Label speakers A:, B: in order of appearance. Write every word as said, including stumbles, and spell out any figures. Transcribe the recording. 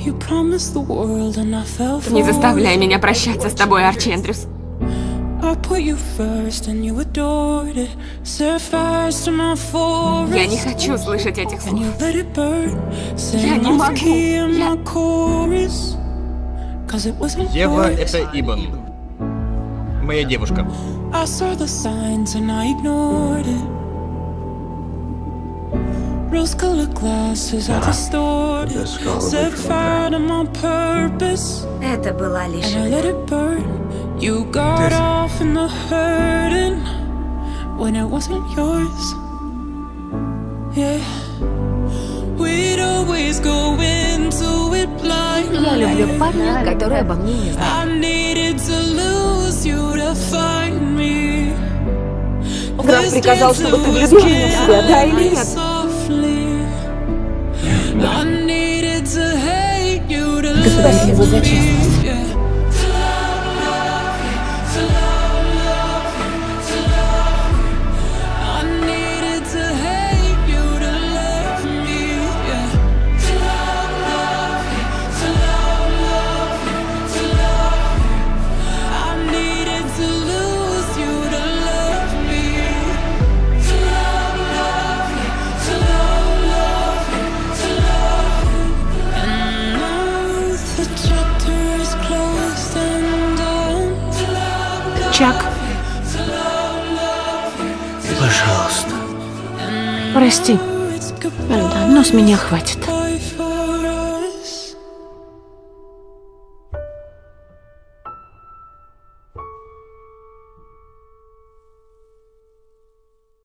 A: Не заставляй меня прощаться с тобой, Арчи Эндрюс. Я не хочу слышать этих слов. Я не могу. Я...
B: Ева — это Ибн. Моя девушка.
C: Это была лишь...
D: You got off in the hurting when it wasn't yours. Yeah, we'd always go into it blind.
C: Я люблю парня, который обо мне не знает.
D: I needed to lose you to find me.
C: Граф приказал, чтобы ты влюбила меня в себя, да или нет? Господин, вы за честность.
A: Чак.
E: Пожалуйста.
A: Прости, но с меня хватит.